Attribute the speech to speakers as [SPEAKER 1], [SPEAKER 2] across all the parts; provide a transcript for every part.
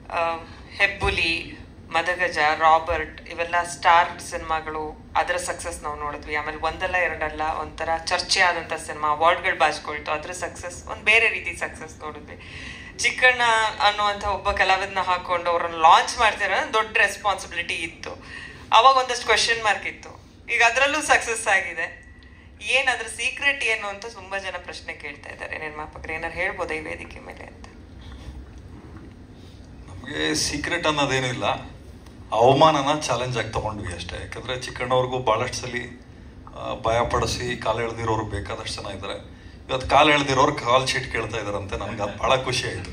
[SPEAKER 1] ಹೆಬ್ಬುಲಿ, ಮದಗಜ, Robert ಇವೆಲ್ಲ star ಸಿನಿಮಾಗಳು. ಅದರ ಸಕ್ಸಸ್ ನಾವು ನೋಡಿದ್ವಿ. ಆಮೇಲೆ ಒಂದಲ್ಲ ಎರಡಲ್ಲ ಒಂಥರ ಚರ್ಚೆ ಆದಂಥ ಸಿನಿಮಾ, ಅವಾರ್ಡ್ಗಳು ಬಾಚ್ಕೊಳ್ತು. ಅದ್ರ ಸಕ್ಸಸ್ ಒಂದು ಬೇರೆ ರೀತಿ ಸಕ್ಸಸ್ ನೋಡಿದ್ವಿ. ಚಿಕ್ಕಣ್ಣ ಅನ್ನುವಂಥ ಒಬ್ಬ ಕಲಾವಿದನ ಹಾಕೊಂಡು ಅವ್ರನ್ನ ಲಾಂಚ್ ಮಾಡ್ತಾರೆ, ದೊಡ್ಡ ರೆಸ್ಪಾನ್ಸಿಬಿಲಿಟಿ ಇತ್ತು. ಅವಾಗ ಒಂದಷ್ಟು ಕ್ವೆಶನ್ ಮಾರ್ಕ್ ಇತ್ತು. ಈಗ ಅದರಲ್ಲೂ ಸಕ್ಸಸ್ ಆಗಿದೆ. ಅದ್ರ ಸೀಕ್ರೆಟ್ ಏನು ಅಂತ ತುಂಬಾ ಜನ ಪ್ರಶ್ನೆ ಕೇಳ್ತಾ ಇದ್ದಾರೆ. ನಿರ್ಮಾಪಕರು ಏನಾರು ಹೇಳ್ಬೋದಾ ಈ ವೇದಿಕೆ ಮೇಲೆ ಅಂತ?
[SPEAKER 2] ನಮಗೆ ಸೀಕ್ರೆಟ್ ಅನ್ನೋದೇನು ಇಲ್ಲ, ಅವಮಾನನ ಚಾಲೆಂಜ್ ಆಗಿ ತಗೊಂಡ್ವಿ ಅಷ್ಟೇ. ಯಾಕಂದ್ರೆ ಚಿಕ್ಕಣ್ಣವ್ರಿಗೂ ಬಹಳಷ್ಟು ಸಲ ಭಯ ಪಡಿಸಿ ಕಾಲು ಎಳೆದಿರೋರು ಬೇಕಾದಷ್ಟು ಜನ ಇದ್ದಾರೆ. ಇವತ್ತು ಕಾಲು ಎಳೆದಿರೋರು ಕಾಲ್ ಶೀಟ್ ಕೇಳ್ತಾ ಇದಾರಂತೆ. ನಮ್ಗೆ ಅದು ಬಹಳ ಖುಷಿ ಆಯ್ತು.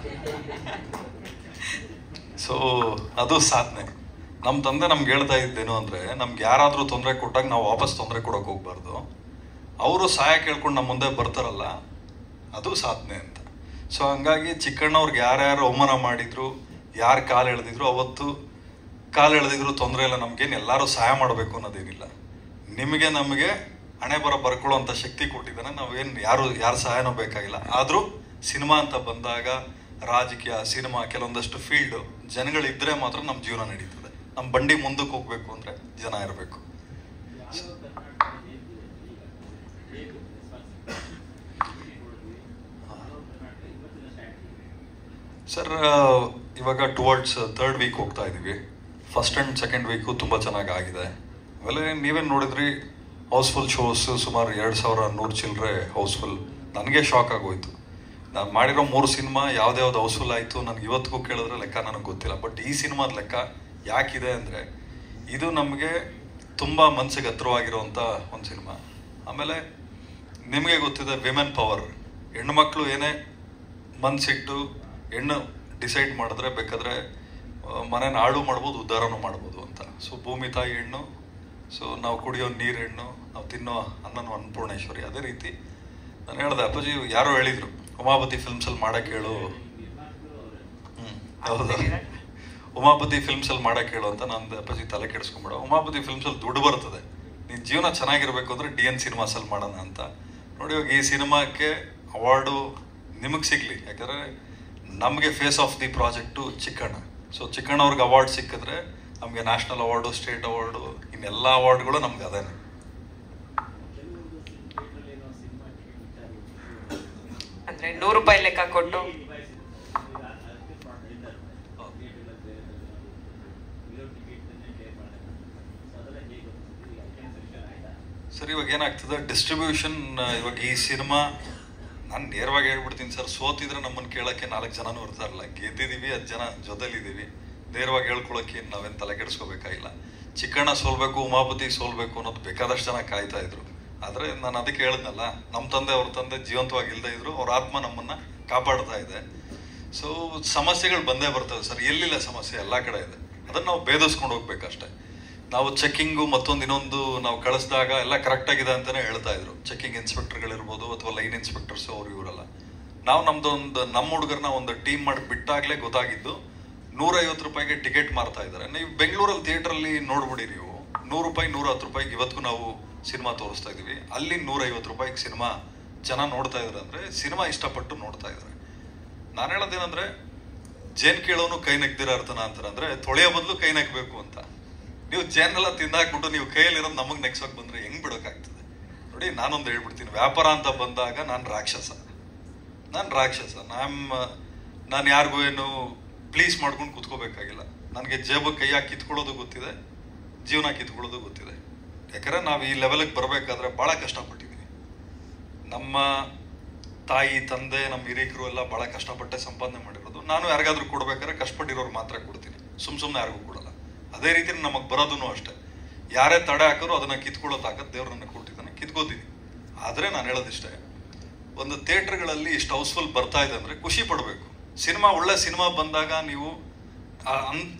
[SPEAKER 2] ಸೊ ಅದು ಸಾಧನೆ. ನಮ್ಮ ತಂದೆ ನಮ್ಗೆ ಹೇಳ್ತಾ ಇದ್ದೇನು ಅಂದ್ರೆ, ನಮ್ಗೆ ಯಾರಾದ್ರೂ ತೊಂದರೆ ಕೊಟ್ಟಾಗ ನಾವು ವಾಪಸ್ ತೊಂದರೆ ಕೊಡೋಕೆ ಹೋಗ್ಬಾರ್ದು. ಅವರು ಸಹಾಯ ಕೇಳ್ಕೊಂಡು ನಮ್ಮ ಮುಂದೆ ಬರ್ತಾರಲ್ಲ, ಅದು ಸಾಧನೆ ಅಂತ. ಸೊ ಹಂಗಾಗಿ ಚಿಕ್ಕಣ್ಣವ್ರಿಗೆ ಯಾರ್ಯಾರು ಅವಮಾನ ಮಾಡಿದ್ರು, ಯಾರು ಕಾಲು ಎಳೆದಿದ್ರು, ಅವತ್ತು ಕಾಲು ಎಳೆದಿದ್ರು ತೊಂದರೆ ಇಲ್ಲ. ನಮ್ಗೇನು ಎಲ್ಲರೂ ಸಹಾಯ ಮಾಡಬೇಕು ಅನ್ನೋದೇನಿಲ್ಲ. ನಿಮಗೆ ನಮಗೆ ಹಣೆ ಬರ ಬರ್ಕೊಳ್ಳೋಂಥ ಶಕ್ತಿ ಕೊಟ್ಟಿದ್ದಾನೆ. ನಾವೇನು ಯಾರು ಸಹಾಯನೂ ಬೇಕಾಗಿಲ್ಲ. ಆದರೂ ಸಿನಿಮಾ ಅಂತ ಬಂದಾಗ ರಾಜಕೀಯ, ಸಿನಿಮಾ, ಕೆಲವೊಂದಷ್ಟು ಫೀಲ್ಡು ಜನಗಳಿದ್ರೆ ಮಾತ್ರ ನಮ್ಮ ಜೀವನ ನಡೀತದೆ. ನಮ್ಮ ಬಂಡಿ ಮುಂದಕ್ಕೆ ಹೋಗ್ಬೇಕು ಅಂದರೆ ಜನ ಇರಬೇಕು. ಸರ್, ಇವಾಗ ಟುವರ್ಡ್ಸ್ 3rd ವೀಕ್ ಹೋಗ್ತಾ ಇದ್ದೀವಿ. 1st and 2nd ವೀಕು ತುಂಬ ಚೆನ್ನಾಗಿ ಆಗಿದೆ. ಆಮೇಲೆ ನೀವೇನು ನೋಡಿದ್ರಿ, ಹೌಸ್ಫುಲ್ ಶೋಸ್ ಸುಮಾರು 2100 ಚಿಲ್ಲರೆ ಹೌಸ್ಫುಲ್. ನನಗೆ ಶಾಕ್ ಆಗೋಯ್ತು. ನಾನು ಮಾಡಿರೋ 3 ಸಿನಿಮಾ ಯಾವ್ದು ಹೌಸ್ಫುಲ್ ಆಯಿತು ನನಗೆ ಇವತ್ತಿಗೂ ಕೇಳಿದ್ರೆ ಲೆಕ್ಕ ನನಗೆ ಗೊತ್ತಿಲ್ಲ. ಬಟ್ ಈ ಸಿನಿಮಾದ ಲೆಕ್ಕ ಯಾಕಿದೆ ಅಂದರೆ, ಇದು ನಮಗೆ ತುಂಬ ಮನಸ್ಸಿಗೆ ಹತ್ರವಾಗಿರುವಂಥ ಒಂದು ಸಿನಿಮಾ. ಆಮೇಲೆ ನಿಮಗೆ ಗೊತ್ತಿದೆ, ವಿಮೆನ್ ಪವರ್. ಹೆಣ್ಣುಮಕ್ಳು ಏನೇ ಮನಸ್ಸಿಟ್ಟು ಹೆಣ್ಣು ಡಿಸೈಡ್ ಮಾಡಿದ್ರೆ ಬೇಕಾದ್ರೆ ಮನೇನ ಹಾಳು ಮಾಡ್ಬೋದು, ಉದ್ಧಾರನೂ ಮಾಡ್ಬೋದು ಅಂತ. ಸೊ ಭೂಮಿ ತಾಯಿ ಹೆಣ್ಣು, ಸೊ ನಾವು ಕುಡಿಯೋ ನೀರು ಹೆಣ್ಣು, ನಾವು ತಿನ್ನೋ ಅನ್ನನೂ ಅನ್ನಪೂರ್ಣೇಶ್ವರಿ. ಅದೇ ರೀತಿ ನಾನು ಹೇಳ್ದೆ, ಅಪ್ಪಾಜಿ ಯಾರೋ ಹೇಳಿದ್ರು ಉಮಾಪತಿ ಫಿಲ್ಮ್ಸಲ್ಲಿ ಮಾಡಕ್ಕೆ ಹೇಳು. ಹೌದಾ, ಉಮಾಪತಿ ಫಿಲ್ಮ್ಸಲ್ಲಿ ಮಾಡಕ್ಕೆ ಹೇಳು ಅಂತ. ನಾನು ಅಪ್ಪಾಜಿ ತಲೆ ಕೆಡಿಸ್ಕೊಂಬೇಡ, ಉಮಾಪತಿ ಫಿಲ್ಮ್ಸಲ್ಲಿ ದುಡ್ಡು ಬರ್ತದೆ, ನಿನ್ನ ಜೀವನ ಚೆನ್ನಾಗಿರ್ಬೇಕು ಅಂದರೆ DN ಸಿನಿಮಾಸಲ್ಲಿ ಮಾಡೋಣ ಅಂತ. ನೋಡಿ, ಇವಾಗ ಈ ಸಿನಿಮಾಕ್ಕೆ ಅವಾರ್ಡು ನಿಮಗೆ ಸಿಗಲಿ. ಯಾಕಂದರೆ ನಮಗೆ phase of the project Chikkanna. So Chikkanna ಅವ್ರಿಗೆ ಅವಾರ್ಡ್ ಸಿಕ್ಕಿದ್ರೆ ನಮಗೆ ನ್ಯಾಷನಲ್ ಅವಾರ್ಡು, ಸ್ಟೇಟ್ ಅವಾರ್ಡು, ಇನ್ನೆಲ್ಲ ಅವಾರ್ಡ್ಗಳು ನಮ್ಗೆ ಅದೇನೆ.
[SPEAKER 1] ಅಂದ್ರೆ ₹100 ಲೆಕ್ಕ ಕೊಟ್ಟು
[SPEAKER 2] ಸರ್, ಇವಾಗ ಏನಾಗ್ತದೆ ಡಿಸ್ಟ್ರಿಬ್ಯೂಷನ್. ಇವಾಗ ಈ ಸಿನಿಮಾ ನಾನು ನೇರವಾಗಿ ಹೇಳ್ಬಿಡ್ತೀನಿ ಸರ್, ಸೋತಿದ್ರೆ ನಮ್ಮನ್ನು ಕೇಳೋಕ್ಕೆ 4 ಜನನೂ ಇರ್ತಾರಲ್ಲ, ಗೆದ್ದಿದ್ದೀವಿ 10 ಜನ ಜೊತೆಲಿದ್ದೀವಿ. ನೇರವಾಗಿ ಹೇಳ್ಕೊಳಕ್ಕೆ ನಾವೇನು ತಲೆ ಕೆಡಿಸ್ಕೋಬೇಕಾಗಿಲ್ಲ. ಚಿಕ್ಕಣ್ಣ ಸೋಲ್ಬೇಕು, ಉಮಾಪತಿ ಸೋಲ್ಬೇಕು ಅನ್ನೋದು ಬೇಕಾದಷ್ಟು ಜನ ಕಾಯ್ತಾ ಇದ್ರು. ಆದರೆ ನಾನು ಅದಕ್ಕೆ ಹೇಳಿದ್ನಲ್ಲ, ನಮ್ಮ ತಂದೆ ಅವ್ರ ತಂದೆ ಜೀವಂತವಾಗಿ ಇಲ್ಲದೆ ಇದ್ರು, ಅವ್ರ ಆತ್ಮ ನಮ್ಮನ್ನು ಕಾಪಾಡ್ತಾ ಇದೆ. ಸೊ ಸಮಸ್ಯೆಗಳು ಬಂದೇ ಬರ್ತವೆ ಸರ್, ಎಲ್ಲಿಲ್ಲ ಸಮಸ್ಯೆ ಎಲ್ಲ ಕಡೆ ಇದೆ. ಅದನ್ನು ನಾವು ಭೇದಿಸ್ಕೊಂಡು ಹೋಗ್ಬೇಕಷ್ಟೆ. ನಾವು ಚೆಕ್ಕಿಂಗು ಮತ್ತೊಂದು ಇನ್ನೊಂದು ನಾವು ಕಳಿಸಿದಾಗ ಎಲ್ಲ ಕರೆಕ್ಟಾಗಿದೆ ಅಂತಲೇ ಹೇಳ್ತಾ ಇದ್ರು. ಚೆಕ್ಕಿಂಗ್ ಇನ್ಸ್ಪೆಕ್ಟರ್ಗಳಿರ್ಬೋದು ಅಥವಾ ಲೈನ್ ಇನ್ಸ್ಪೆಕ್ಟರ್ಸು, ಅವ್ರು ಇವರಲ್ಲ. ನಾವು ನಮ್ಮ ಹುಡುಗರನ್ನ ಒಂದು ಟೀಮ್ ಮಾಡಿ ಬಿಟ್ಟಾಗಲೇ ಗೊತ್ತಾಗಿದ್ದು, ₹150 ಟಿಕೆಟ್ ಮಾರ್ತಾ ಇದ್ದಾರೆ. ನೀವು ಬೆಂಗಳೂರಲ್ಲಿ ಥಿಯೇಟ್ರಲ್ಲಿ ನೋಡ್ಬಿಡಿ, ನೀವು ₹100, ₹110 ಇವತ್ತಿಗೂ ನಾವು ಸಿನಿಮಾ ತೋರಿಸ್ತಾ ಇದ್ದೀವಿ. ಅಲ್ಲಿ ₹150 ಸಿನಿಮಾ ಜನ ನೋಡ್ತಾ ಇದ್ದಾರೆ ಅಂದರೆ ಸಿನಿಮಾ ಇಷ್ಟಪಟ್ಟು ನೋಡ್ತಾ ಇದ್ದಾರೆ. ನಾನು ಹೇಳೋದೇನಂದ್ರೆ, ಜೇನ್ ಕೇಳೋನು ಕೈ ನೆಗ್ದಿರ ಅರ್ಥನ ಅಂತಾರೆ. ಅಂದರೆ ತೊಳೆಯೋ ಬದಲು ಕೈ ನೆಗ್ಬೇಕು ಅಂತ. ನೀವು ಜೇನೆಲ್ಲ ತಿಂದಾಕ್ಬಿಟ್ಟು ನೀವು ಕೈಯಲ್ಲಿರೋದು ನಮಗೆ ನೆಗ್ಸೋಕೆ ಬಂದರೆ ಹೆಂಗೆ ಬಿಡೋಕ್ಕಾಗ್ತದೆ? ನೋಡಿ, ನಾನೊಂದು ಹೇಳ್ಬಿಡ್ತೀನಿ, ವ್ಯಾಪಾರ ಅಂತ ಬಂದಾಗ ನಾನು ರಾಕ್ಷಸ. ನಾನು ಯಾರಿಗೂ ಏನು ಪ್ಲೀಸ್ ಮಾಡ್ಕೊಂಡು ಕೂತ್ಕೋಬೇಕಾಗಿಲ್ಲ. ನನಗೆ ಜೇಬಕ್ಕೆ ಕೈ ಹಾಕಿ ಕಿತ್ಕೊಳ್ಳೋದು ಗೊತ್ತಿದೆ, ಜೀವನ ಕಿತ್ಕೊಳ್ಳೋದು ಗೊತ್ತಿದೆ. ಯಾಕಂದರೆ ನಾವು ಈ ಲೆವೆಲಿಗೆ ಬರಬೇಕಾದ್ರೆ ಭಾಳ ಕಷ್ಟಪಟ್ಟಿದ್ದೀವಿ. ನಮ್ಮ ತಾಯಿ ತಂದೆ, ನಮ್ಮ ಹಿರಿಕರು ಎಲ್ಲ ಭಾಳ ಕಷ್ಟಪಟ್ಟೆ ಸಂಪಾದನೆ ಮಾಡಿರೋದು. ನಾನು ಯಾರಿಗಾದ್ರೂ ಕೊಡ್ಬೇಕಾದ್ರೆ ಕಷ್ಟಪಟ್ಟಿರೋರು ಮಾತ್ರ ಕೊಡ್ತೀನಿ, ಸುಮ್ಮನೆ ಯಾರಿಗೂ ಕೊಡಲ್ಲ. ಅದೇ ರೀತಿ ನಮಗೆ ಬರೋದೂ ಅಷ್ಟೇ. ಯಾರೇ ತಡೆ ಹಾಕೋರು ಅದನ್ನ ಕಿತ್ಕೊಳ್ಳೋ ತಾಕತ್ ದೇವ್ರು ನನಗೆ ಕೊಟ್ಟಿದ್ದಾನೆ, ಕಿತ್ಕೋತೀನಿ. ಆದರೆ ನಾನು ಹೇಳೋದಿಷ್ಟೇ, ಒಂದು ಥಿಯೇಟ್ರ್ಗಳಲ್ಲಿ ಇಷ್ಟು ಹೌಸ್ಫುಲ್ ಬರ್ತಾ ಇದೆ ಅಂದರೆ ಖುಷಿ ಪಡಬೇಕು. ಒಳ್ಳೆ ಸಿನಿಮಾ ಬಂದಾಗ ನೀವು ಅಂಥ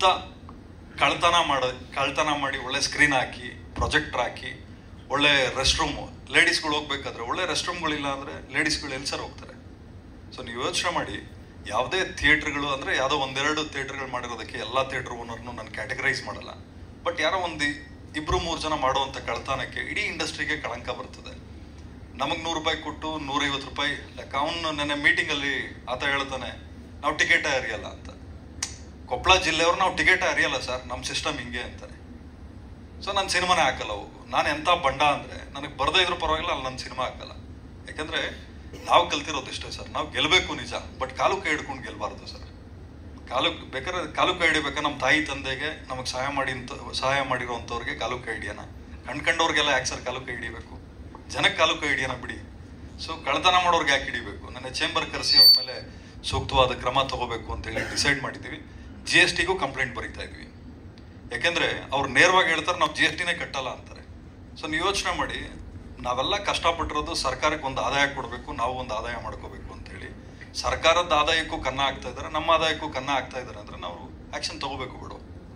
[SPEAKER 2] ಕಳ್ತನ ಮಾಡಿ ಒಳ್ಳೆ ಸ್ಕ್ರೀನ್ ಹಾಕಿ, ಪ್ರೊಜೆಕ್ಟರ್ ಹಾಕಿ, ಒಳ್ಳೆ ರೆಸ್ಟ್ ರೂಮು, ಲೇಡೀಸ್ಗಳು ಹೋಗ್ಬೇಕಾದ್ರೆ ಒಳ್ಳೆ ರೆಸ್ಟ್ ರೂಮ್ಗಳಿಲ್ಲ ಅಂದರೆ ಲೇಡೀಸ್ಗಳು ಎಲ್ಲಿ ಸರ್ ಹೋಗ್ತಾರೆ? ಸೊ ನೀವು ಯೋಚನೆ ಮಾಡಿ, ಯಾವುದೇ ಥಿಯೇಟ್ರ್ಗಳು ಅಂದರೆ ಯಾವುದೋ 1-2 ಥಿಯೇಟ್ರ್ಗಳು ಮಾಡಿರೋದಕ್ಕೆ ಎಲ್ಲ ಥಿಯೇಟ್ರ್ ಓನರ್ನು ನಾನು ಕ್ಯಾಟಗರೈಸ್ ಮಾಡಲ್ಲ. ಬಟ್ ಯಾರೋ 1-2-3 ಜನ ಮಾಡುವಂಥ ಕಳ್ತನಕ್ಕೆ ಇಡೀ ಇಂಡಸ್ಟ್ರಿಗೆ ಕಳಂಕ ಬರ್ತದೆ. ನಮಗೆ ₹100 ಕೊಟ್ಟು ₹150 ಲೆಕ್ಕ. ಅವನು ನನ್ನ ಮೀಟಿಂಗಲ್ಲಿ ಆತ ಹೇಳ್ತಾನೆ, ನಾವು ಟಿಕೆಟೇ ಅರಿಯಲ್ಲ ಅಂತ. ಕೊಪ್ಪಳ ಜಿಲ್ಲೆಯವ್ರು ನಾವು ಟಿಕೆಟ್ ಅರಿಯಲ್ಲ ಸರ್, ನಮ್ಮ ಸಿಸ್ಟಮ್ ಹಿಂಗೆ ಅಂತಾರೆ. ಸೊ ನನ್ನ ಸಿನಿಮಾನೇ ಹಾಕಲ್ಲ ಅವು. ನಾನು ಎಂಥ ಬಂಡ ಅಂದರೆ ನನಗೆ ಬರದೇ ಇದ್ರೂ ಪರವಾಗಿಲ್ಲ, ಅಲ್ಲಿ ನನ್ನ ಸಿನಿಮಾ ಹಾಕಲ್ಲ. ಯಾಕಂದರೆ ನಾವು ಕಲ್ತಿರೋದು ಇಷ್ಟೇ ಸರ್, ನಾವು ಗೆಲ್ಲಬೇಕು ನಿಜ, ಬಟ್ ಕಾಲು ಕೈ ಹಿಡ್ಕೊಂಡು ಗೆಲ್ಲಬಾರ್ದು ಸರ್. ಬೇಕಾದ್ರೆ ಕಾಲು ಕೈ ಹಿಡಿಬೇಕಾ ನಮ್ಮ ತಾಯಿ ತಂದೆಗೆ, ನಮಗೆ ಸಹಾಯ ಮಾಡಿರೋವಂಥವ್ರಿಗೆ ಕಾಲು ಕೈ ಹಿಡಿಯೋಣ. ಕಂಡ್ಕಂಡವ್ರಿಗೆಲ್ಲ ಯಾಕೆ ಸರ್ ಕಾಲು ಕೈ ಹಿಡಿಬೇಕು? ಜನಕ್ಕೆ ಕಾಲು ಕೈ ಹಿಡಿಯೋಣ ಬಿಡಿ. ಸೊ ಕಳ್ತನ ಮಾಡೋರ್ಗೆ ಯಾಕೆ ಹಿಡಿಬೇಕು? ನನ್ನ ಚೇಂಬರ್ ಕರೆಸಿ ಅವ್ರ ಮೇಲೆ ಸೂಕ್ತವಾದ ಕ್ರಮ ತಗೋಬೇಕು ಅಂತೇಳಿ ಡಿಸೈಡ್ ಮಾಡಿದ್ದೀವಿ. GSTಗೂ ಕಂಪ್ಲೇಂಟ್ ಬರೀತಾ ಇದ್ವಿ. ಯಾಕೆಂದರೆ ಅವ್ರು ನೇರವಾಗಿ ಹೇಳ್ತಾರೆ ನಾವು GSTನೇ ಕಟ್ಟಲ್ಲ ಅಂತಾರೆ. ಸೊ ನೀವು ಯೋಚನೆ ಮಾಡಿ, ನಾವೆಲ್ಲ ಕಷ್ಟಪಟ್ಟಿರೋದು ಸರ್ಕಾರಕ್ಕೆ ಒಂದು ಆದಾಯ ಕೊಡಬೇಕು, ನಾವು ಒಂದು ಆದಾಯ ಮಾಡ್ಕೋಬೇಕು ಅಂತೇಳಿ. ಸರ್ಕಾರದ ಆದಾಯಕ್ಕೂ ಕನ್ನ ಆಗ್ತಾ ಇದ್ದಾರೆ, ನಮ್ಮ ಆದಾಯಕ್ಕೂ ಕನ್ನ ಆಗ್ತಾ ಇದ್ದಾರೆ ಅಂದರೆ ನಾವು ಆ್ಯಕ್ಷನ್ ತಗೋಬೇಕು ಬಿಡು.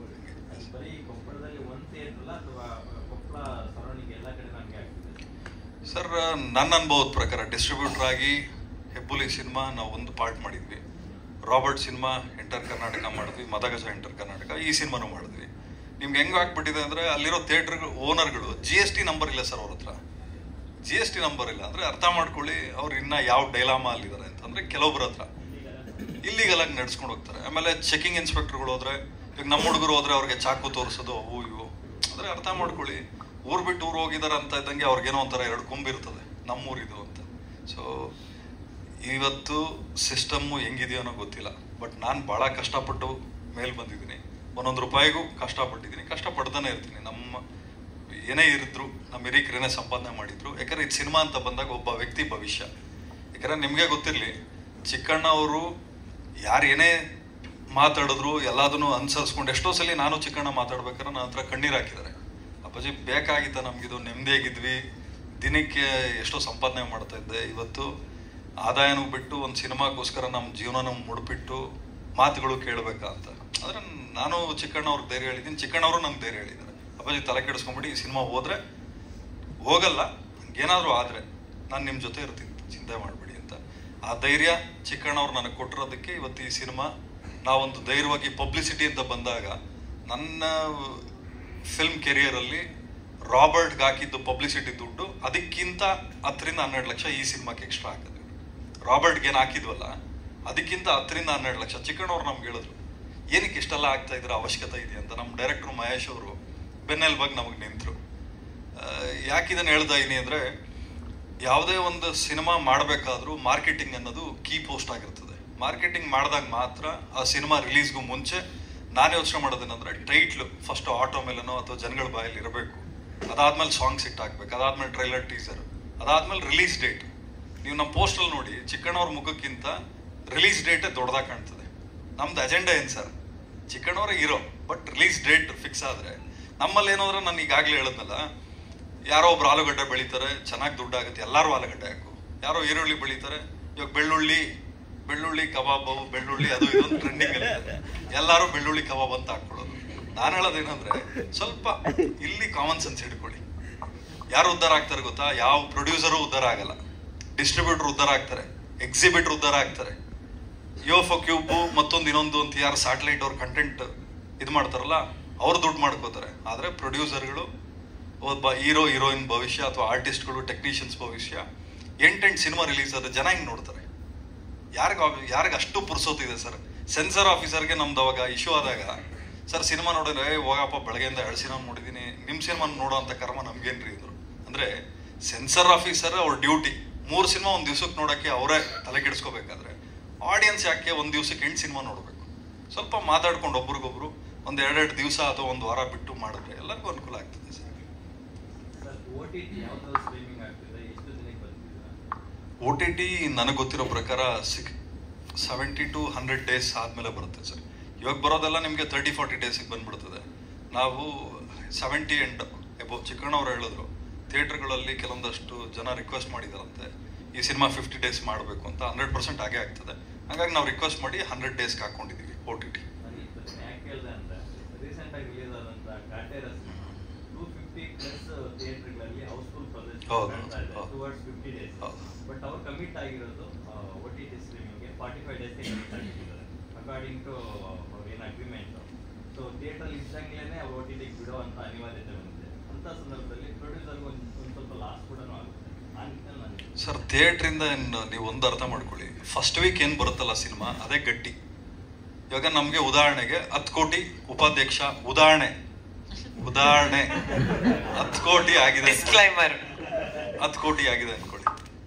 [SPEAKER 2] ಸರ್ ನನ್ನ ಅನುಭವದ ಪ್ರಕಾರ ಡಿಸ್ಟ್ರಿಬ್ಯೂಟರ್ ಆಗಿ ಹೆಬ್ಬುಲಿ ಸಿನಿಮಾ ನಾವು ಒಂದು ಪಾರ್ಟ್ ಮಾಡಿದ್ವಿ, ರಾಬರ್ಟ್ ಸಿನಿಮಾ ಎಂಟರ್ ಕರ್ನಾಟಕ ಮಾಡಿದ್ವಿ, ಮದಗಜ ಎಂಟರ್ ಕರ್ನಾಟಕ, ಈ ಸಿನಿಮಾನು ಮಾಡಿದ್ವಿ. ನಿಮ್ಗೆ ಹೆಂಗೆ ಆಗ್ಬಿಟ್ಟಿದೆ ಅಂದರೆ ಅಲ್ಲಿರೋ ಥಿಯೇಟರ್ ಓನರ್ಗಳು GST ನಂಬರ್ ಇಲ್ಲ ಸರ್ ಅವ್ರ ಹತ್ರ. GST ನಂಬರ್ ಇಲ್ಲ ಅಂದರೆ ಅರ್ಥ ಮಾಡ್ಕೊಳ್ಳಿ ಅವ್ರು ಇನ್ನೂ ಯಾವ ಡೈಲಾಮ ಅಲ್ಲಿದ್ದಾರೆ ಅಂತಂದರೆ ಕೆಲವೊಬ್ಬರ ಹತ್ರ ಇಲ್ಲಿಗಲಾಗಿ ನಡ್ಸ್ಕೊಂಡು ಹೋಗ್ತಾರೆ. ಆಮೇಲೆ ಚೆಕಿಂಗ್ ಇನ್ಸ್ಪೆಕ್ಟರ್ಗಳು ಹೋದ್ರೆ, ಈಗ ನಮ್ಮ ಹುಡುಗರು ಹೋದ್ರೆ ಅವ್ರಿಗೆ ಚಾಕು ತೋರಿಸೋದು ಅವು ಇವು. ಅಂದರೆ ಅರ್ಥ ಮಾಡ್ಕೊಳ್ಳಿ, ಊರು ಬಿಟ್ಟು ಊರು ಹೋಗಿದ್ದಾರೆ ಅಂತ ಇದ್ದಂಗೆ ಅವ್ರಿಗೇನೋ ಒಂಥರ ಎರಡು ಕೊಂಬಿರ್ತದೆ, ನಮ್ಮೂರಿದು ಅಂತ. ಸೊ ಇವತ್ತು ಸಿಸ್ಟಮ್ಮು ಹೆಂಗಿದೆಯೋ ಅನ್ನೋ ಗೊತ್ತಿಲ್ಲ, ಬಟ್ ನಾನು ಭಾಳ ಕಷ್ಟಪಟ್ಟು ಮೇಲೆ ಬಂದಿದ್ದೀನಿ. ಒಂದೊಂದು ರೂಪಾಯಿಗೂ ಕಷ್ಟಪಟ್ಟಿದ್ದೀನಿ, ಕಷ್ಟಪಡ್ತಾನೆ ಇರ್ತೀನಿ. ನಮ್ಮ ಏನೇ ಇರಿದ್ರು ನಮ್ಮ ಹಿರಿಕರೇನೇ ಸಂಪಾದನೆ ಮಾಡಿದ್ರು. ಯಾಕಂದರೆ ಇದು ಸಿನಿಮಾ ಅಂತ ಬಂದಾಗ ಒಬ್ಬ ವ್ಯಕ್ತಿ ಭವಿಷ್ಯ. ಯಾಕಂದರೆ ನಿಮಗೆ ಗೊತ್ತಿರಲಿ, ಚಿಕ್ಕಣ್ಣ ಅವರು ಯಾರು ಏನೇ ಮಾತಾಡಿದ್ರು ಎಲ್ಲದನ್ನು ಅನುಸರಿಸ್ಕೊಂಡು, ಎಷ್ಟೋ ಸಲ ನಾನು ಚಿಕ್ಕಣ್ಣ ಮಾತಾಡ್ಬೇಕಾದ್ರೆ ನನ್ನ ಹತ್ರ ಕಣ್ಣೀರು ಹಾಕಿದ್ದಾರೆ. ಅಪ್ಪಾಜಿ ಬೇಕಾಗಿತ್ತ ನಮಗಿದು, ನೆಮ್ಮದಿಯಾಗಿದ್ವಿ, ದಿನಕ್ಕೆ ಎಷ್ಟೋ ಸಂಪಾದನೆ ಮಾಡ್ತಾ ಇದ್ದೆ, ಇವತ್ತು ಆದಾಯನೂ ಬಿಟ್ಟು ಒಂದು ಸಿನಿಮಾಗೋಸ್ಕರ ನಮ್ಮ ಜೀವನನ ಮುಡ್ಬಿಟ್ಟು ಮಾತುಗಳು ಕೇಳಬೇಕಾ ಅಂತ. ಆದರೆ ನಾನು ಚಿಕ್ಕಣ್ಣ ಅವ್ರಿಗೆ ಧೈರ್ಯ ಹೇಳಿದ್ದೀನಿ, ಚಿಕ್ಕಣ್ಣವರು ನಂಗೆ ಧೈರ್ಯ ಹೇಳಿದ್ದಾರೆ, ಅಪ್ಪಾಜಿ ತಲೆ ಕೆಡಿಸ್ಕೊಂಬಿಡಿ, ಈ ಸಿನಿಮಾ ಹೋದರೆ ಹೋಗಲ್ಲ, ಏನಾದರೂ ಆದರೆ ನಾನು ನಿಮ್ಮ ಜೊತೆ ಇರ್ತೀನಿ, ಚಿಂತೆ ಮಾಡಬೇಡಿ ಅಂತ. ಆ ಧೈರ್ಯ ಚಿಕ್ಕಣ್ಣವ್ರು ನನಗೆ ಕೊಟ್ಟಿರೋದಕ್ಕೆ ಇವತ್ತು ಈ ಸಿನಿಮಾ ನಾವೊಂದು ಧೈರ್ಯವಾಗಿ ಪಬ್ಲಿಸಿಟಿ ಅಂತ ಬಂದಾಗ, ನನ್ನ ಫಿಲ್ಮ್ ಕೆರಿಯರಲ್ಲಿ ರಾಬರ್ಟ್ಗೆ ಹಾಕಿದ್ದು ಪಬ್ಲಿಸಿಟಿ ದುಡ್ಡು ಅದಕ್ಕಿಂತ 10 ರಿಂದ 12 ಲಕ್ಷ ಈ ಸಿನಿಮಾಕ್ಕೆ ಎಕ್ಸ್ಟ್ರಾ ಹಾಕಿದ್ವಿ. ರಾಬರ್ಟ್ಗೆ ಏನು ಹಾಕಿದ್ವಲ್ಲ ಅದಕ್ಕಿಂತ 10 ರಿಂದ 12 ಲಕ್ಷ. ಚಿಕ್ಕಣ್ಣವ್ರು ನಮ್ಗೆ ಹೇಳಿದ್ರು ಏನಕ್ಕೆ ಇಷ್ಟೆಲ್ಲ ಆಗ್ತಾ ಇದ್ರೆ ಅವಶ್ಯಕತೆ ಇದೆ ಅಂತ. ನಮ್ಮ ಡೈರೆಕ್ಟ್ರು ಮಹೇಶ್ ಅವರು ಬೆನ್ನೆಲುಬಾಗಿ ನಮಗೆ ನಿಂತರು. ಯಾಕಿದನ್ನು ಹೇಳ್ತಾ ಇದೀನಿ ಅಂದರೆ, ಯಾವುದೇ ಒಂದು ಸಿನಿಮಾ ಮಾಡಬೇಕಾದ್ರೂ ಮಾರ್ಕೆಟಿಂಗ್ ಅನ್ನೋದು ಕೀ ಪೋಸ್ಟ್ ಆಗಿರ್ತದೆ. ಮಾರ್ಕೆಟಿಂಗ್ ಮಾಡಿದಾಗ ಮಾತ್ರ ಆ ಸಿನಿಮಾ ರಿಲೀಸ್ಗೂ ಮುಂಚೆ ನಾನು ಯೋಚನೆ ಮಾಡೋದೇನೆಂದರೆ, ಟೈಟ್ಲು ಫಸ್ಟ್ ಆಟೋ ಮೇಲನೋ ಅಥವಾ ಜನಗಳ ಬಾಯಲ್ಲಿ ಇರಬೇಕು, ಅದಾದ್ಮೇಲೆ ಸಾಂಗ್ಸ್ ಇಟ್ಟು ಹಾಕ್ಬೇಕು, ಅದಾದ್ಮೇಲೆ ಟ್ರೈಲರ್, ಟೀಸರ್, ಅದಾದ್ಮೇಲೆ ರಿಲೀಸ್ ಡೇಟ್. ನೀವು ನಮ್ಮ ಪೋಸ್ಟಲ್ಲಿ ನೋಡಿ, ಚಿಕ್ಕಣ್ಣವ್ರ ಮುಖಕ್ಕಿಂತ ರಿಲೀಸ್ ಡೇಟೇ ದೊಡ್ಡದಾಗಿ ಕಾಣ್ತದೆ. ನಮ್ದು ಅಜೆಂಡಾ ಏನು ಸರ್, ಚಿಕ್ಕಣ್ಣವ್ರೆ hero, but release date fix ಆದರೆ ನಮ್ಮಲ್ಲಿ ಏನಂದ್ರೆ, ನಾನು ಈಗಾಗಲೇ ಹೇಳಿದ್ನಲ್ಲ, ಯಾರೋ ಒಬ್ರು ಆಲೂಗಡ್ಡೆ ಬೆಳೀತಾರೆ, ಚೆನ್ನಾಗಿ ದುಡ್ಡಾಗುತ್ತೆ, ಎಲ್ಲರೂ ಆಲೂಗಡ್ಡೆ ಹಾಕು. ಯಾರೋ ಈರುಳ್ಳಿ ಬೆಳೀತಾರೆ, ಇವಾಗ ಬೆಳ್ಳುಳ್ಳಿ ಕಬಾಬು, ಬೆಳ್ಳುಳ್ಳಿ ಅದು ಇದೊಂದು ಟ್ರೆಂಡಿಂಗ್ ಅಲ್ಲಿ, ಎಲ್ಲರೂ ಬೆಳ್ಳುಳ್ಳಿ ಕಬಾಬ್ ಅಂತ ಹಾಕ್ಕೊಳ್ಳೋದು. ನಾನು ಹೇಳೋದೇನಂದ್ರೆ, ಸ್ವಲ್ಪ ಇಲ್ಲಿ ಕಾಮನ್ ಸೆನ್ಸ್ ಹಿಡ್ಕೊಳ್ಳಿ. ಯಾರು ಉದ್ಧಾರ ಆಗ್ತಾರೆ ಗೊತ್ತಾ? ಯಾವ ಪ್ರೊಡ್ಯೂಸರು ಉದ್ಧಾರ ಆಗಲ್ಲ, ಡಿಸ್ಟ್ರಿಬ್ಯೂಟರ್ ಉದ್ಧಾರ ಆಗ್ತಾರೆ, ಎಕ್ಸಿಬಿಟರ್ ಉದ್ಧಾರ ಆಗ್ತಾರೆ. ಯೋಫೋ ಕ್ಯೂಬ್ ಮತ್ತೊಂದು ಇನ್ನೊಂದು ಅಂತ ಯಾರು ಸ್ಯಾಟಲೈಟ್ ಅವ್ರ ಕಂಟೆಂಟ್ ಇದು ಮಾಡ್ತಾರಲ್ಲ, ಅವ್ರು ದುಡ್ಡು ಮಾಡ್ಕೋತಾರೆ. ಆದರೆ ಪ್ರೊಡ್ಯೂಸರ್ಗಳು, ಒಬ್ಬ ಹೀರೋಯಿನ್ ಭವಿಷ್ಯ ಅಥವಾ ಆರ್ಟಿಸ್ಟ್ಗಳು, ಟೆಕ್ನಿಷಿಯನ್ಸ್ ಭವಿಷ್ಯ, 8 ಸಿನಿಮಾ ರಿಲೀಸ್ ಆದ್ರೆ ಜನ ಹಿಂಗೆ ನೋಡ್ತಾರೆ. ಯಾರಿಗೆ ಅಷ್ಟು ಪುರ್ಸೋತಿದೆ ಸರ್? ಸೆನ್ಸರ್ ಆಫೀಸರ್ಗೆ ನಮ್ದು ಅವಾಗ ಇಶ್ಯೂ ಆದಾಗ, ಸರ್ ಸಿನಿಮಾ ನೋಡಿದ್ರೆ ಹೋಗಪ್ಪ ಬೆಳಗ್ಗೆಯಿಂದ 2 ಸಿನಿಮಾ ನೋಡಿದ್ದೀನಿ, ನಿಮ್ಮ ಸಿನಿಮಾ ನೋಡೋ ಅಂತ ಕರ್ಮ ನಮ್ಗೇನ್ರಿ ಇದ್ರು. ಅಂದರೆ ಸೆನ್ಸರ್ ಆಫೀಸರ್ ಅವ್ರ ಡ್ಯೂಟಿ 3 ಸಿನಿಮಾ ಒಂದು ದಿವ್ಸಕ್ಕೆ ನೋಡೋಕ್ಕೆ ಅವರೇ ತಲೆ ಕೆಡಿಸ್ಕೋಬೇಕಾದ್ರೆ, ಆಡಿಯನ್ಸ್ ಯಾಕೆ ಒಂದು ದಿವ್ಸಕ್ಕೆ 8 ಸಿನಿಮಾ ನೋಡಬೇಕು? ಸ್ವಲ್ಪ ಮಾತಾಡ್ಕೊಂಡು ಒಬ್ರಿಗೊಬ್ರು ಒಂದು 2 ದಿವಸ ಅಥವಾ 1 ವಾರ ಬಿಟ್ಟು ಮಾಡಿದ್ರೆ ಎಲ್ಲರಿಗೂ ಅನುಕೂಲ ಆಗ್ತದೆ ಸರ್. OTT ನನಗೆ ಗೊತ್ತಿರೋ ಪ್ರಕಾರ 70 to 100 ಡೇಸ್ ಆದಮೇಲೆ ಬರುತ್ತೆ ಸರ್. ಇವಾಗ ಬರೋದೆಲ್ಲ ನಿಮಗೆ 30-40 ಡೇಸಿಗೆ ಬಂದ್ಬಿಡ್ತದೆ. ನಾವು 70 and above. ಚಿಕ್ಕಣ್ಣವ್ರು ಹೇಳಿದ್ರು, ಥಿಯೇಟರ್ಗಳಲ್ಲಿ ಕೆಲವೊಂದಷ್ಟು ಜನ ರಿಕ್ವೆಸ್ಟ್ ಮಾಡಿದಾರಂತೆ ಈ ಸಿನಿಮಾ 50 ಡೇಸ್ ಮಾಡಬೇಕು ಅಂತ. 100% ಆಗೇ ಆಗ್ತದೆ. ಹಾಗಾಗಿ ನಾವು ರಿಕ್ವೆಸ್ಟ್ ಮಾಡಿ 100 ಡೇಸ್ಗೆ ಹಾಕೊಂಡಿದ್ದೀವಿ OTT.
[SPEAKER 3] ಬಟ್ ಅವ್ರು ಕಮಿಟ್ ಆಗಿರೋದು OTT ಸ್ಟ್ರೀಮಿಂಗ್ಗೆ 45 ಡೇಸ್ಗೆ ಕಮಿಟ್ ಆಗಿದ್ದಾರೆ ಅಕಾರ್ಡಿಂಗ್ ಟು ಅವ್ರ ಏನು ಅಗ್ರಿಮೆಂಟ್. ಸೊ ಥಿಯೇಟರ್ ಇದ್ದಂಗ್ಲೇ ಅವ್ರು OTT ಬಿಡೋ ಅಂತ ಅನಿವಾರ್ಯತೆ ಬಂದಿದೆ. ಅಂತ ಸಂದರ್ಭದಲ್ಲಿ ಪ್ರೊಡ್ಯೂಸರ್ಗೆ ಒಂದು ಸ್ವಲ್ಪ ಲಾಸ್ ಕೂಡ ಆಗುತ್ತೆ.
[SPEAKER 2] ಸರ್ ಥಿಯೇಟ್ರಿಂದ ನೀವು ಒಂದು ಅರ್ಥ ಮಾಡ್ಕೊಳ್ಳಿ, ಫಸ್ಟ್ ವೀಕ್ ಏನು ಬರುತ್ತಲ್ಲ ಸಿನಿಮಾ ಅದೇ ಗಟ್ಟಿ. ಇವಾಗ ನಮ್ಗೆ ಉದಾಹರಣೆಗೆ 10 ಕೋಟಿ ಉಪಾಧ್ಯಕ್ಷ, ಉದಾಹರಣೆ 10 ಕೋಟಿ ಆಗಿದೆ, 10 ಕೋಟಿ ಆಗಿದೆ ಅನ್ಕೊಳ್ಳಿ.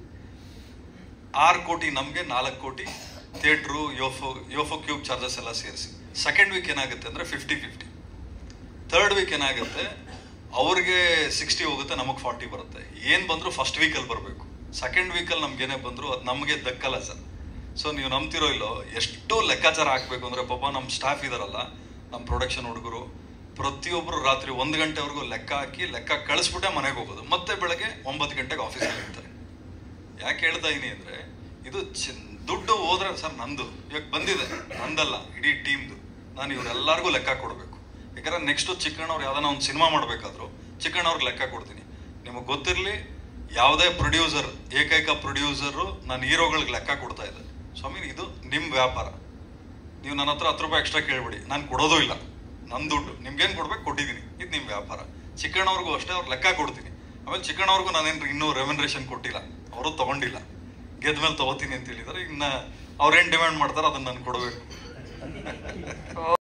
[SPEAKER 2] 6 ಕೋಟಿ ನಮ್ಗೆ, 4 ಕೋಟಿ ಥಿಯೇಟ್ರು, ಯೋಫೋ ಕ್ಯೂಬ್ ಚಾರ್ಜಸ್ ಎಲ್ಲ ಸೇರಿಸಿ. ಸೆಕೆಂಡ್ ವೀಕ್ ಏನಾಗುತ್ತೆ ಅಂದ್ರೆ 50-50. ಥರ್ಡ್ ವೀಕ್ ಏನಾಗುತ್ತೆ, ಅವ್ರಿಗೆ 60 ಹೋಗುತ್ತೆ, ನಮಗೆ 40 ಬರುತ್ತೆ. ಏನ್ ಬಂದ್ರು ಫಸ್ಟ್ ವೀಕಲ್ಲಿ ಬರಬೇಕು. ಸೆಕೆಂಡ್ ವೀಕಲ್ಲಿ ನಮ್ಗೇನೇ ಬಂದ್ರು ಅದು ನಮಗೆ ದಕ್ಕಲ್ಲ ಸರ್. ಸೊ ನೀವು ನಂಬ್ತಿರೋ ಇಲ್ಲೋ, ಎಷ್ಟು ಲೆಕ್ಕಾಚಾರ ಹಾಕ್ಬೇಕು ಅಂದ್ರೆ ಪಾಪ ನಮ್ಮ ಸ್ಟಾಫ್ ಇದಾರಲ್ಲ, ನಮ್ಮ ಪ್ರೊಡಕ್ಷನ್ ಹುಡುಗರು ಪ್ರತಿಯೊಬ್ರು ರಾತ್ರಿ 1 ಗಂಟೆವರೆಗೂ ಲೆಕ್ಕ ಹಾಕಿ ಲೆಕ್ಕ ಕಳಿಸ್ಬಿಟ್ಟೆ ಮನೆಗೆ ಹೋಗೋದು. ಮತ್ತೆ ಬೆಳಗ್ಗೆ 9 ಗಂಟೆಗೆ ಆಫೀಸಲ್ಲಿ ಇರ್ತಾರೆ. ಯಾಕೆ ಹೇಳ್ತಾ ಇದೀನಿ ಅಂದ್ರೆ, ಇದು ದುಡ್ಡು ಹೋದ್ರೆ ಸರ್ ನಂದು ಇವಾಗ ಬಂದಿದೆ, ನಂದಲ್ಲ, ಇಡೀ ಟೀಮ್ದು. ನಾನು ಇವ್ರೆಲ್ಲರಿಗೂ ಲೆಕ್ಕ ಕೊಡಬೇಕು. ಯಾಕಂದ್ರೆ ನೆಕ್ಸ್ಟ್ ಚಿಕ್ಕಣ್ಣವ್ರು ಯಾವ್ದಾನ ಒಂದು ಸಿನಿಮಾ ಮಾಡ್ಬೇಕಾದ್ರು ಚಿಕ್ಕಣ್ಣವ್ರಿಗೆ ಲೆಕ್ಕ ಕೊಡ್ತೀನಿ. ನಿಮಗೆ ಗೊತ್ತಿರಲಿ, ಯಾವುದೇ ಪ್ರೊಡ್ಯೂಸರ್, ಏಕೈಕ ಪ್ರೊಡ್ಯೂಸರು ನಾನು ಹೀರೋಗಳಿಗೆ ಲೆಕ್ಕ ಕೊಡ್ತಾ ಇದ್ದೆ. ಸ್ವಾಮಿ, ಇದು ನಿಮ್ಮ ವ್ಯಾಪಾರ, ನೀವು ನನ್ನ ಹತ್ರ 10 ರೂಪಾಯಿ ಎಕ್ಸ್ಟ್ರಾ ಕೇಳ್ಬಿಡಿ, ನಾನು ಕೊಡೋದು ಇಲ್ಲ. ನನ್ನ ದುಡ್ಡು ನಿಮ್ಗೇನು ಕೊಡ್ಬೇಕು ಕೊಟ್ಟಿದ್ದೀನಿ, ಇದು ನಿಮ್ಮ ವ್ಯಾಪಾರ. ಚಿಕ್ಕಣ್ಣವ್ರಿಗೂ ಅಷ್ಟೇ ಅವ್ರು ಲೆಕ್ಕ ಕೊಡ್ತೀನಿ. ಆಮೇಲೆ ಚಿಕ್ಕಣ್ಣವ್ರಿಗೂ ನಾನೇನು ಇನ್ನೂ ರೆಮ್ಯುನರೇಷನ್ ಕೊಟ್ಟಿಲ್ಲ, ಅವರು ತಗೊಂಡಿಲ್ಲ. ಗೆದ್ಮೇಲೆ ತಗೋತೀನಿ ಅಂತ ಹೇಳಿದಾರೆ. ಇನ್ನು ಅವ್ರೇನು ಡಿಮ್ಯಾಂಡ್ ಮಾಡ್ತಾರೆ ಅದನ್ನ ನಾನು ಕೊಡಬೇಕು.